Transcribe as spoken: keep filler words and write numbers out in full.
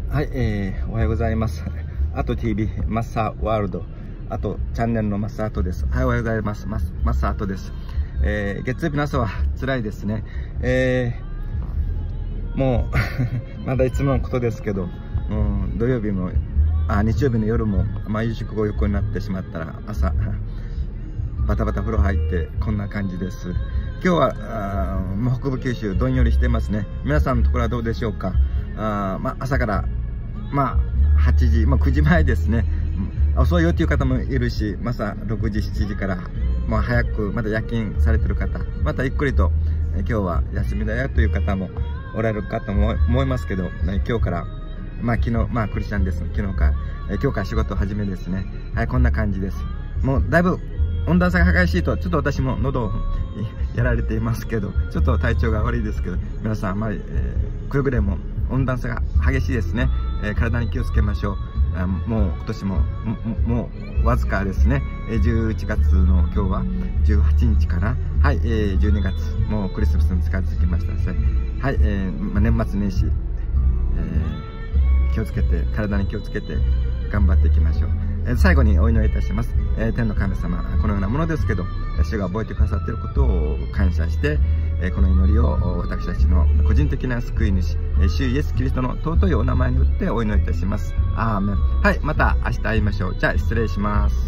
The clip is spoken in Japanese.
はい、えー、おはようございます。あと ティービー マッサーワールド、あとチャンネルのマッサートです。はい、おはようございます。マスマッサートです。えー、月曜日の朝は辛いですね。えー、もうまだいつものことですけど、もう土曜日もあ日曜日の夜もまあ夕食後横になってしまったら朝バタバタ風呂入ってこんな感じです。今日はあもう北部九州どんよりしてますね。皆さんのところはどうでしょうか。あまあ朝からまあはちじ、まあ、くじまえですね。遅いよという方もいるし、まさろくじしちじからもう早くまだ夜勤されてる方、またゆっくりとえ今日は休みだよという方もおられるかと思いますけど、ね、今日からまあ昨日まあクリスチャンです。昨日からえ今日から仕事始めですね。はい、こんな感じです。もうだいぶ温暖差が激しいと、ちょっと私も喉をやられていますけど、ちょっと体調が悪いですけど、皆さんあまり、えー、くれぐれも温暖差が激しいですね。えー、体に気をつけましょう。あもう今年ももうわずかですね。じゅういちがつの今日はじゅうはちにちかな。はい、えー、じゅうにがつもうクリスマスに近づきましたので、はい、えーまあ、年末年始、えー、気をつけて体に気をつけて頑張っていきましょう。えー、最後にお祈りいたします。えー、天の神様、このようなものですけど、主が覚えてくださっていることを感謝して、えー、この祈りを私たちの個人的な救い主、主イエスキリストの尊いお名前によってお祈りいたします。アーメン。はい、また明日会いましょう。じゃあ失礼します。